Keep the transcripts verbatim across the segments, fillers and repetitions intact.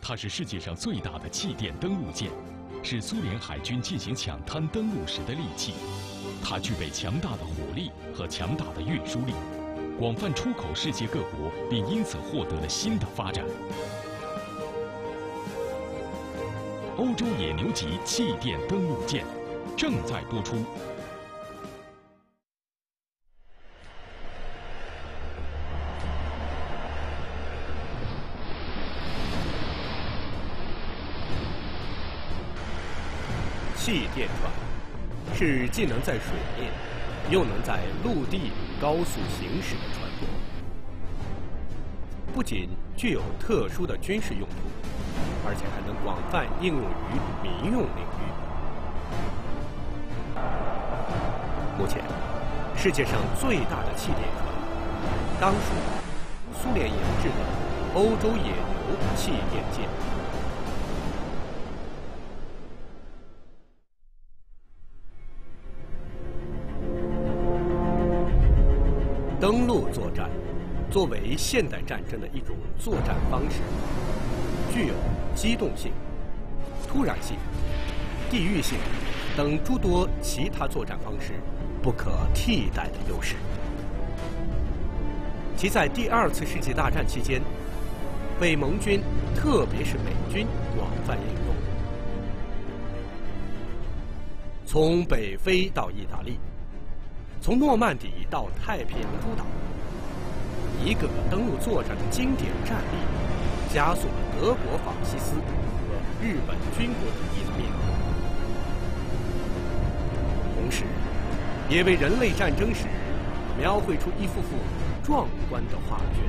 它是世界上最大的气垫登陆舰，是苏联海军进行抢滩登陆时的利器。它具备强大的火力和强大的运输力，广泛出口世界各国，并因此获得了新的发展。欧洲野牛级气垫登陆舰正在播出。 气垫船是既能在水面，又能在陆地高速行驶的船舶，不仅具有特殊的军事用途，而且还能广泛应用于民用领域。目前，世界上最大的气垫船，当属苏联研制的欧洲野牛气垫舰。登陆作战作为现代战争的一种作战方式，具有机动性、突然性、地域性等诸多其他作战方式不可替代的优势。其在第二次世界大战期间，被盟军特别是美军广泛应用。从北非到意大利，从诺曼底到太平洋诸岛，一个个登陆作战的经典战例，加速了德国法西斯和日本军国主义的灭亡，同时，也为人类战争史描绘出一幅幅壮观的画卷。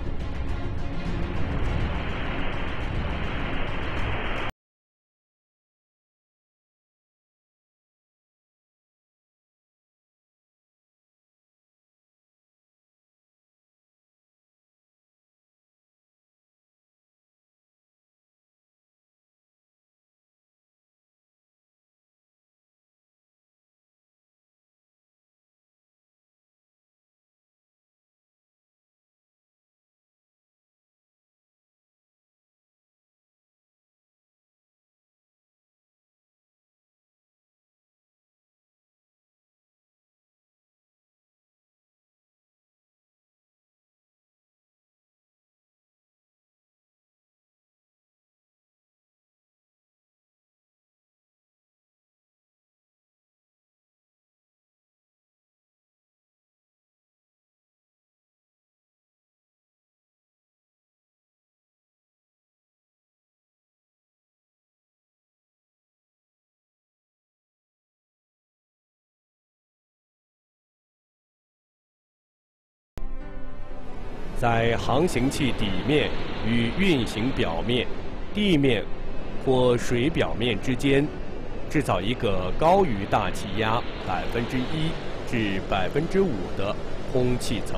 在航行器底面与运行表面、地面或水表面之间，制造一个高于大气压百分之一至百分之五的空气层，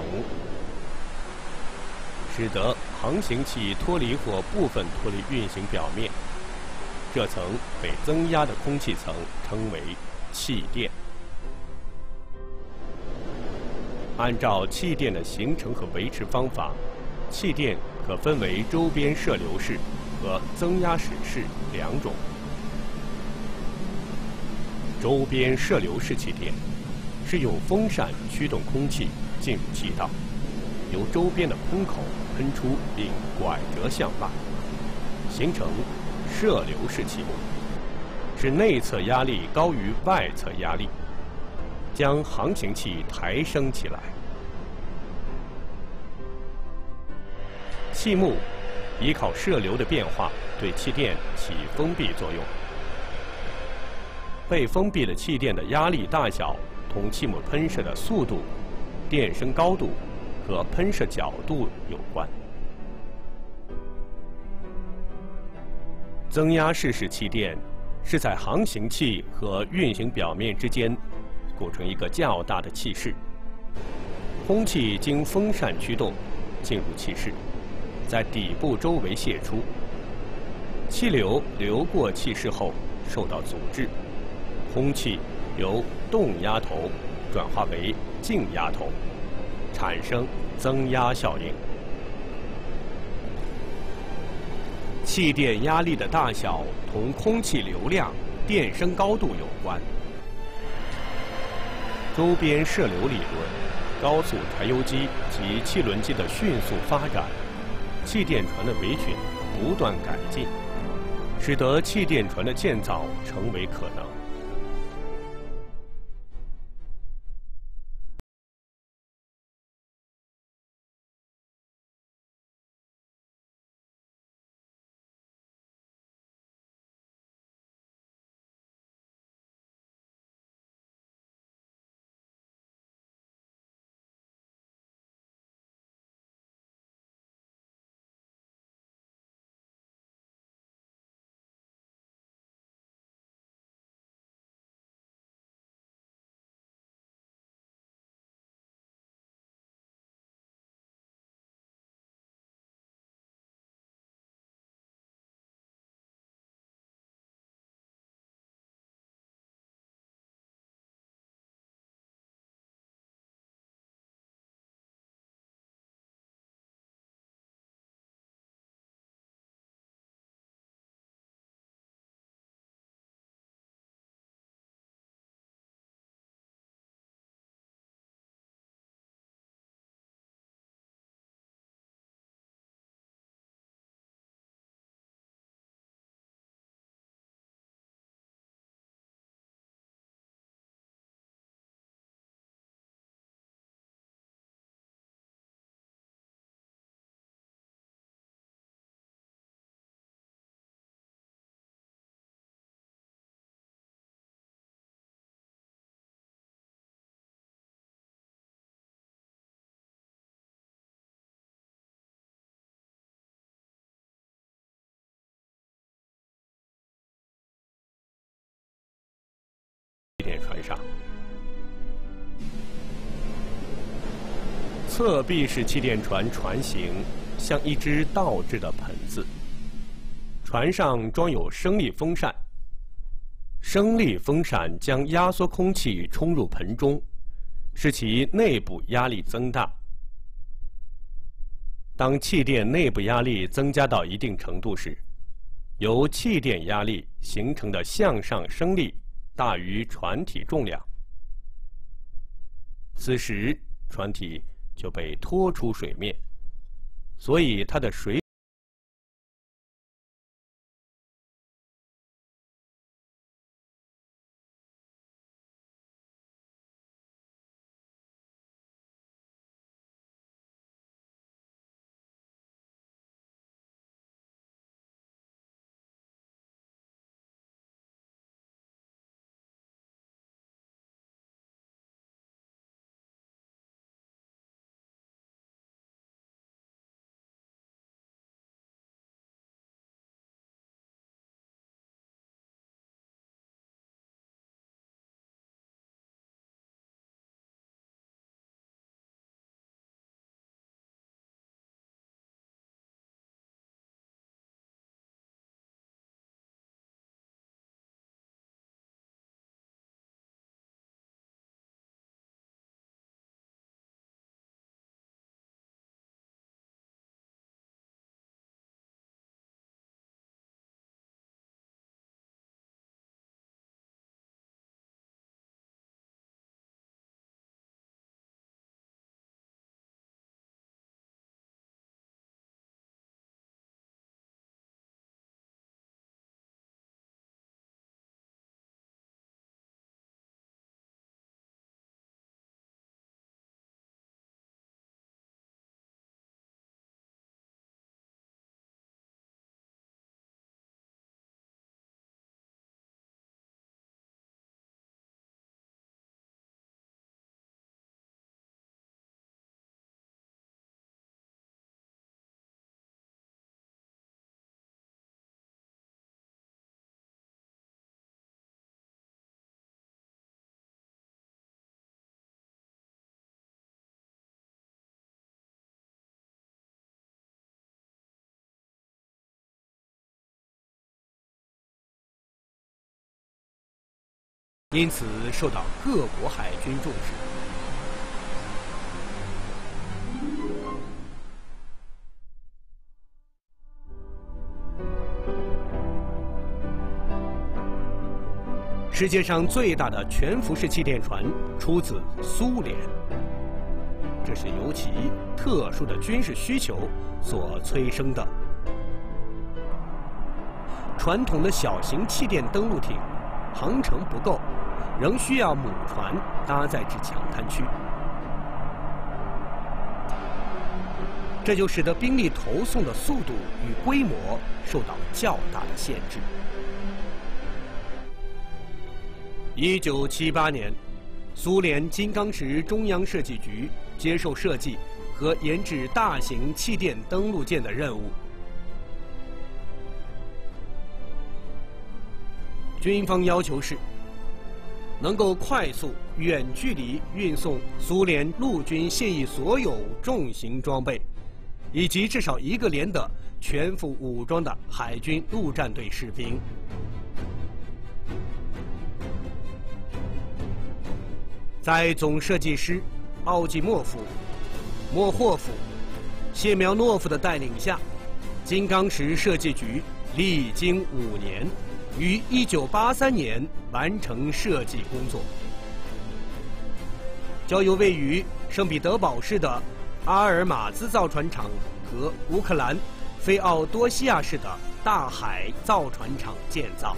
使得航行器脱离或部分脱离运行表面。这层被增压的空气层称为气垫。按照气垫的形成和维持方法，气垫可分为周边射流式和增压室式两种。周边射流式气垫是用风扇驱动空气进入气道，由周边的空口喷出并拐折向外，形成射流式气幕，使内侧压力高于外侧压力，将航行器抬升起来。气幕依靠射流的变化对气垫起封闭作用。被封闭的气垫的压力大小同气幕喷射的速度、电升高度和喷射角度有关。增压式式气垫是在航行器和运行表面之间构成一个较大的气室，空气经风扇驱动进入气室，在底部周围泄出，气流流过气室后受到阻滞，空气由动压头转化为静压头，产生增压效应。 气垫压力的大小同空气流量、电升高度有关。周边射流理论、高速柴油机及汽轮机的迅速发展，气垫船的维群不断改进，使得气垫船的建造成为可能。气垫船上，侧壁式气垫船船型像一只倒置的盆子，船上装有升力风扇，升力风扇将压缩空气冲入盆中，使其内部压力增大。当气垫内部压力增加到一定程度时，由气垫压力形成的向上升力大于船体重量，此时船体就被拖出水面，所以它的水因此受到各国海军重视。 世界上最大的全浮式气垫船出自苏联，这是由其特殊的军事需求所催生的。传统的小型气垫登陆艇航程不够，仍需要母船搭载至抢滩区，这就使得兵力投送的速度与规模受到较大的限制。一九七八年，苏联金刚石中央设计局接受设计和研制大型气垫登陆舰的任务。军方要求是能够快速、远距离运送苏联陆军现役所有重型装备，以及至少一个连的全副武装的海军陆战队士兵。在总设计师奥季莫夫、莫霍夫、谢苗诺夫的带领下，金刚石设计局历经五年，于一九八三年完成设计工作。交由位于圣彼得堡市的阿尔马兹造船厂和乌克兰菲奥多西亚市的大海造船厂建造。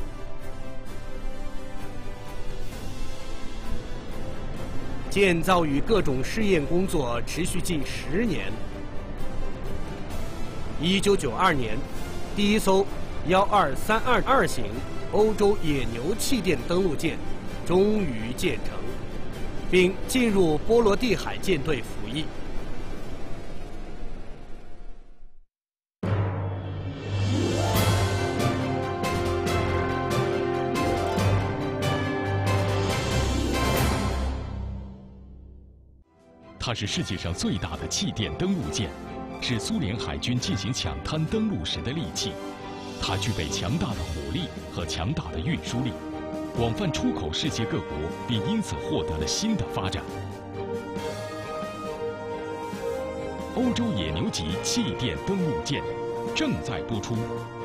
建造与各种试验工作持续近十年。一九九二年，第一艘幺二三二二型欧洲野牛气垫登陆舰终于建成，并进入波罗的海舰队服役。 它是世界上最大的气垫登陆舰，是苏联海军进行抢滩登陆时的利器。它具备强大的火力和强大的运输力，广泛出口世界各国，并因此获得了新的发展。欧洲野牛级气垫登陆舰正在播出。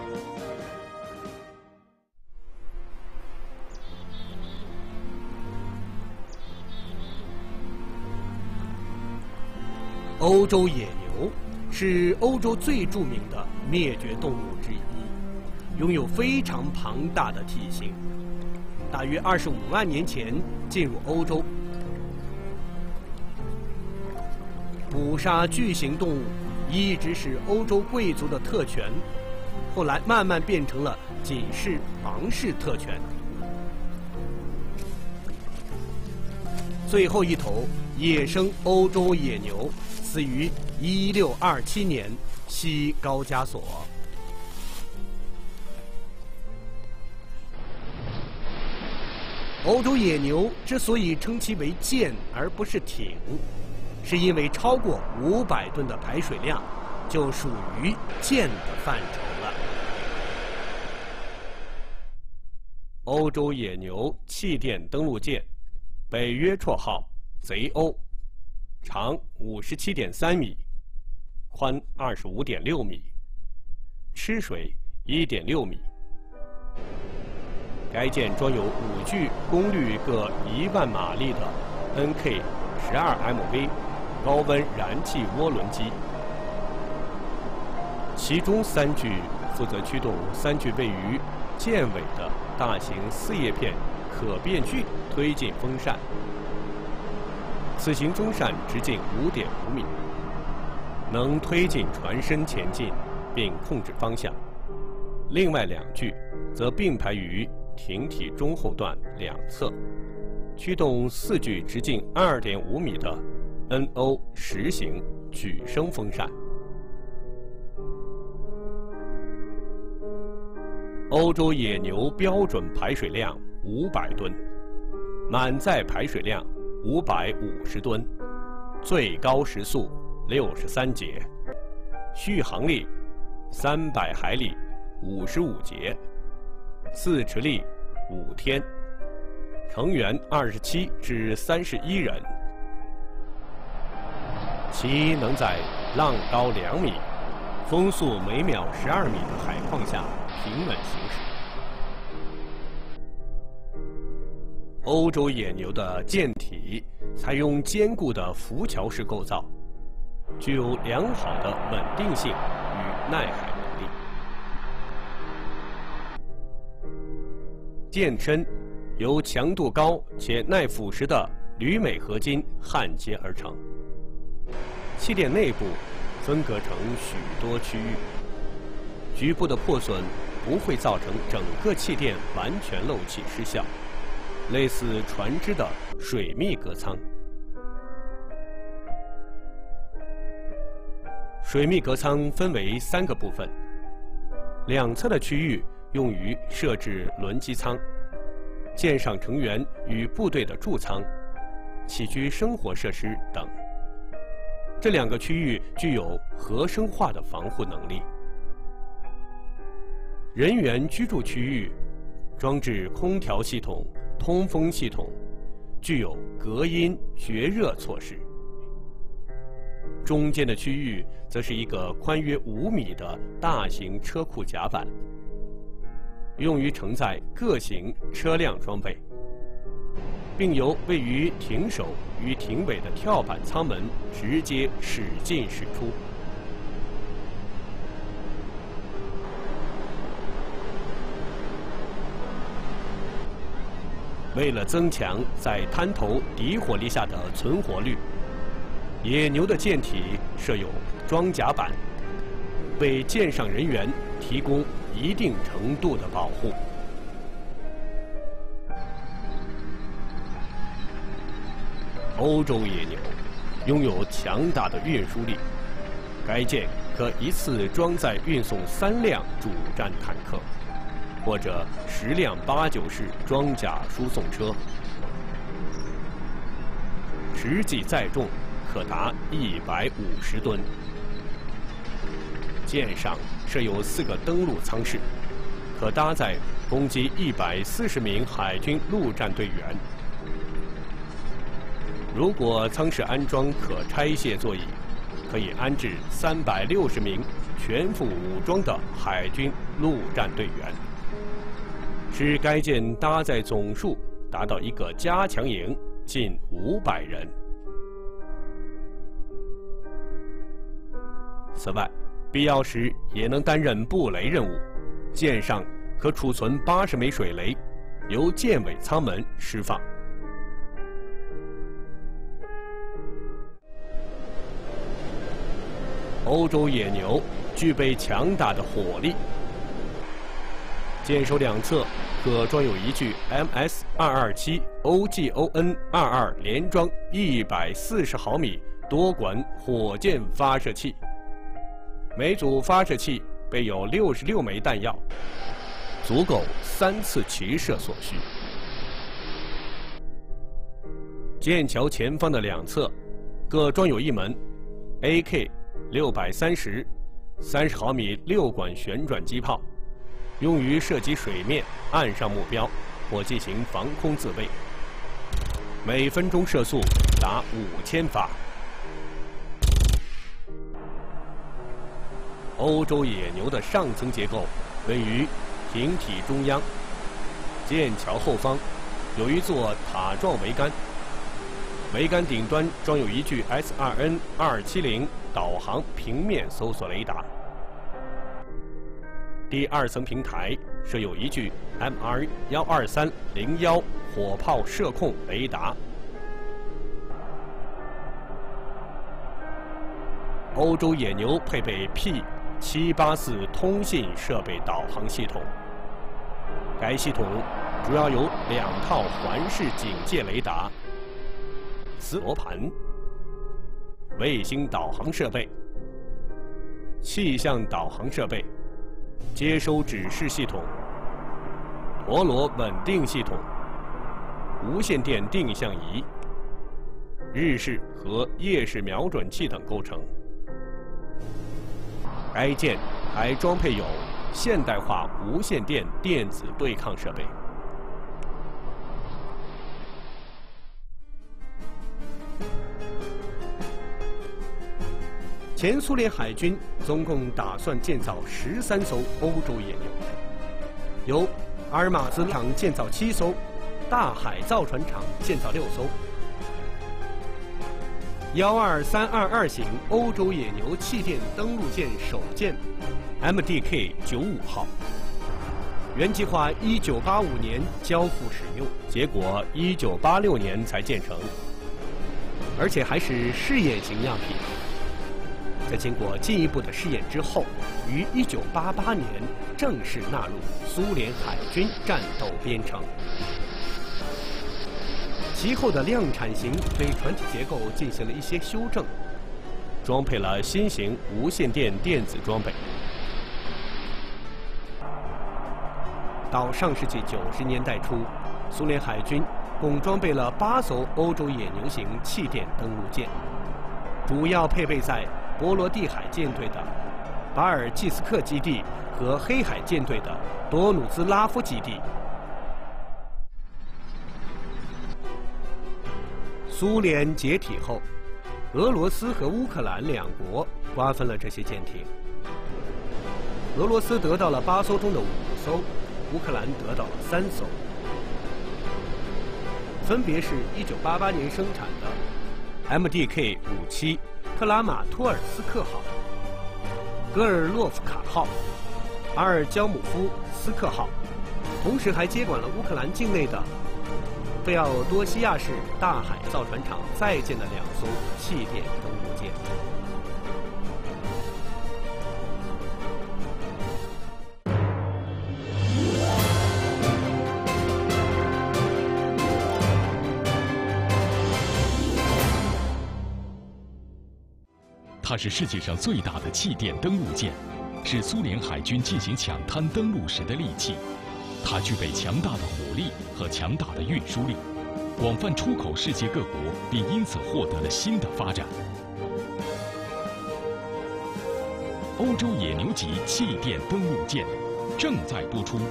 欧洲野牛是欧洲最著名的灭绝动物之一，拥有非常庞大的体型，大约二十五万年前进入欧洲。捕杀巨型动物一直是欧洲贵族的特权，后来慢慢变成了仅是王室特权。最后一头野生欧洲野牛死于一六二七年西高加索。欧洲野牛之所以称其为舰而不是艇，是因为超过五百吨的排水量就属于舰的范畴了。欧洲野牛气垫登陆舰，北约绰号贼欧，长五十七点三米，宽二十五点六米，吃水一点六米。该舰装有五具功率各一万马力的 N K 十二 M V 高温燃气涡轮机，其中三具负责驱动三具位于舰尾的大型四叶片可变距推进风扇。此型风扇直径五点五米，能推进船身前进并控制方向。另外两具则并排于艇体中后段两侧，驱动四具直径二点五米的 N O 十型举升风扇。欧洲野牛标准排水量五百吨，满载排水量五百五十吨，最高时速六十三节，续航力三百海里五十五节，自持力五天，成员二十七至三十一人。其能在浪高两米、风速每秒十二米的海况下平稳行驶。 欧洲野牛的舰体采用坚固的浮桥式构造，具有良好的稳定性与耐海能力。舰身由强度高且耐腐蚀的铝镁合金焊接而成，气垫内部分隔成许多区域，局部的破损不会造成整个气垫完全漏气失效，类似船只的水密隔舱。水密隔舱分为三个部分，两侧的区域用于设置轮机舱、舰上成员与部队的住舱、起居生活设施等。这两个区域具有合生化的防护能力。人员居住区域装置空调系统、通风系统，具有隔音绝热措施。中间的区域则是一个宽约五米的大型车库甲板，用于承载各型车辆装备，并由位于艇首与艇尾的跳板舱门直接驶进驶出。为了增强在滩头敌火力下的存活率，野牛的舰体设有装甲板，为舰上人员提供一定程度的保护。欧洲野牛拥有强大的运输力，该舰可一次装载运送三辆主战坦克，或者十辆八九式装甲输送车，实际载重可达一百五十吨。舰上设有四个登陆舱室，可搭载攻击一百四十名海军陆战队员。如果舱室安装可拆卸座椅，可以安置三百六十名全副武装的海军陆战队员，使该舰搭载总数达到一个加强营近五百人。此外，必要时也能担任布雷任务，舰上可储存八十枚水雷，由舰尾舱门释放。欧洲野牛具备强大的火力，舰首两侧可装有一具 M S 二二七 O G O N 二二连装一百四十毫米多管火箭发射器，每组发射器备有六十六枚弹药，足够三次齐射所需。舰桥前方的两侧各装有一门 A K 六百三十三十毫米六管旋转机炮，用于射击水面、岸上目标或进行防空自卫，每分钟射速达五千发。欧洲野牛的上层结构位于艇体中央，舰桥后方有一座塔状桅杆，桅杆顶端装有一具 S 二 N 二七零导航平面搜索雷达。第二层平台设有一具 M R 一二三零一火炮射控雷达。欧洲野牛配备 P 七八四通信设备导航系统，该系统主要有两套环视警戒雷达、磁罗盘、卫星导航设备、气象导航设备、接收指示系统、陀螺稳定系统、无线电定向仪、日式和夜视瞄准器等构成。该舰还装配有现代化无线电电子对抗设备。前苏联海军总共打算建造十三艘欧洲野牛，由阿尔马兹厂建造七艘， 大海造船厂建造六艘。幺二三二二型欧洲野牛气垫登陆舰首舰 M D K 九五号，原计划一九八五年交付使用，结果一九八六年才建成，而且还是试验型样品。在经过进一步的试验之后，于一九八八年正式纳入苏联海军战斗编程。其后的量产型对船体结构进行了一些修正，装配了新型无线电电子装备。到上世纪九十年代初，苏联海军共装备了八艘欧洲野牛型气垫登陆舰，主要配备在波罗的海舰队的巴尔济斯克基地和黑海舰队的多努兹拉夫基地。苏联解体后，俄罗斯和乌克兰两国瓜分了这些舰艇。俄罗斯得到了八艘中的五艘，乌克兰得到了三艘，分别是一九八八年生产的 M D K 五七克拉马托尔斯克号、戈尔洛夫卡号、阿尔焦姆夫斯克号，同时还接管了乌克兰境内的费奥多西亚市大海造船厂在建的两艘气垫登陆舰。 它是世界上最大的气垫登陆舰，是苏联海军进行抢滩登陆时的利器。它具备强大的火力和强大的运输力，广泛出口世界各国，并因此获得了新的发展。欧洲野牛级气垫登陆舰正在播出。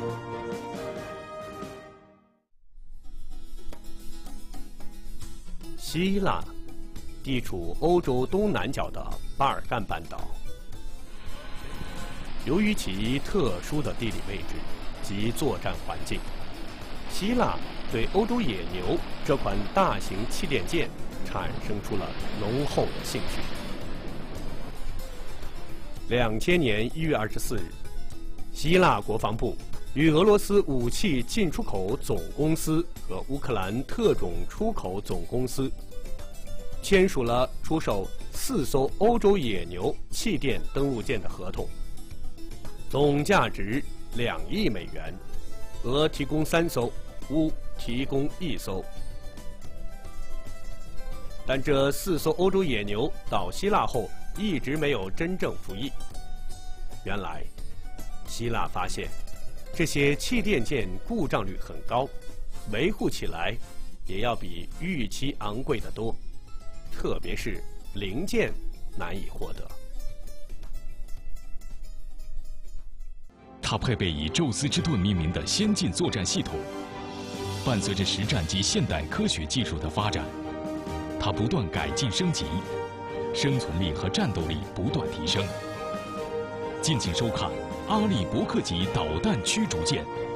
希腊地处欧洲东南角的巴尔干半岛，由于其特殊的地理位置及作战环境，希腊对欧洲野牛这款大型气垫舰产生出了浓厚的兴趣。两千年一月二十四日，希腊国防部与俄罗斯武器进出口总公司和乌克兰特种出口总公司签署了出售四艘欧洲野牛气垫登陆舰的合同，总价值两亿美元，俄提供三艘，乌提供一艘。但这四艘欧洲野牛到希腊后一直没有真正服役。原来，希腊发现这些气垫舰故障率很高，维护起来也要比预期昂贵得多，特别是零件难以获得。 它配备以宙斯之盾命名的先进作战系统，伴随着实战及现代科学技术的发展，它不断改进升级，生存力和战斗力不断提升。敬请收看阿利伯克级导弹驱逐舰